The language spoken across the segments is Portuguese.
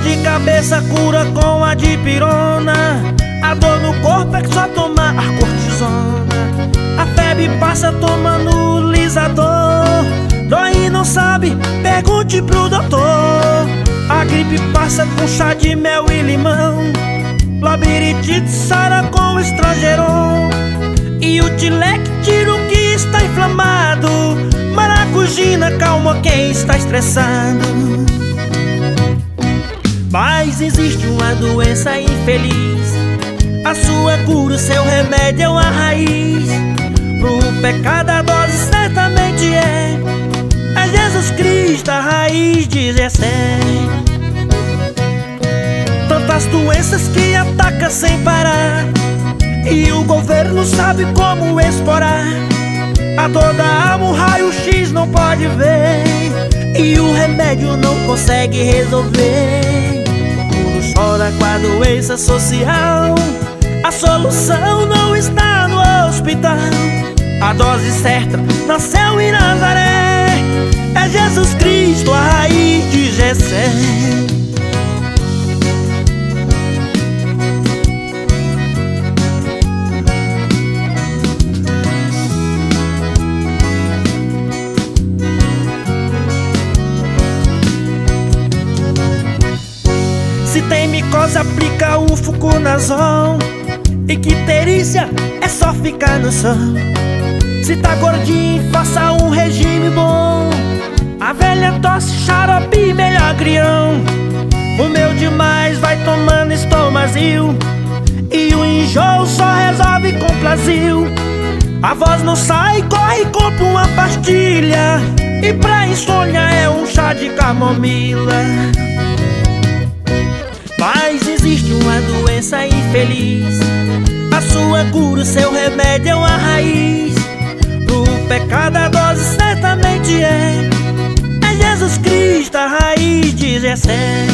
de cabeça cura com a dipirona. A dor no corpo é que só toma a cortisona. A febre passa tomando lisador. Dói e não sabe, pergunte pro doutor. A gripe passa com chá de mel e limão. Labirintite sara com estrangeron. E o tileque tira o que está inflamado. Maracujina calma quem está estressado. Mas existe uma doença infeliz. A sua cura, o seu remédio é uma raiz. Pro pecado a dose certamente é Jesus Cristo, a raiz 17. Tantas doenças que atacam sem parar, e o governo sabe como explorar. A dor da alma, o raio-x não pode ver, e o remédio não consegue resolver. O mundo chora com a doença social. A solução não está no hospital. A dose certa nasceu em Nazaré. É Jesus Cristo, a raiz de Jessé. Se tem micose, aplica o fluconazol. Icterícia é só ficar no sol. Se tá gordinho, faça um regime bom. A velha tosse, xarope, melhor agrião. Comeu demais, vai tomando Estomazil. E o enjoo só resolve com Plasil. A voz não sai, corre e compra uma pastilha. E pra insônia é um chá de camomila. Mas existe uma doença infeliz. A sua cura, o seu remédio é uma raiz. Pro pecado a dose certamente é Jesus Cristo, a raiz 17.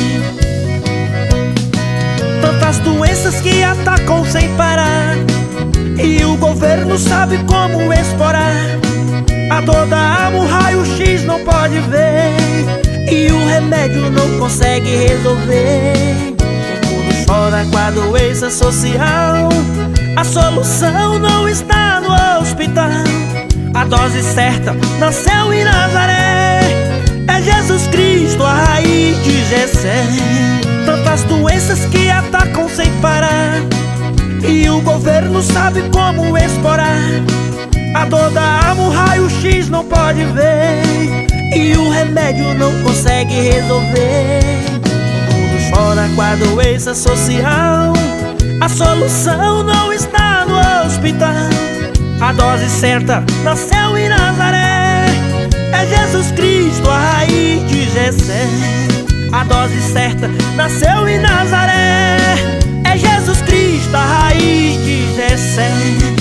Tantas doenças que atacam sem parar, e o governo sabe como explorar. A dor da alma, o raio-x não pode ver, e o remédio não consegue resolver. O mundo chora com a doença social. A solução não está no hospital. A dose certa nasceu em Nazaré. É Jesus Cristo, a raiz de Jessé. Tantas doenças que atacam sem parar, e o governo sabe como explorar. A dor da alma, o raio-x não pode ver, e o remédio não consegue resolver. O mundo chora com a doença social. A solução não está no hospital. A dose certa nasceu em Nazaré. É Jesus Cristo, a raiz de Jessé. A dose certa nasceu em Nazaré. É Jesus Cristo, a raiz de Jessé.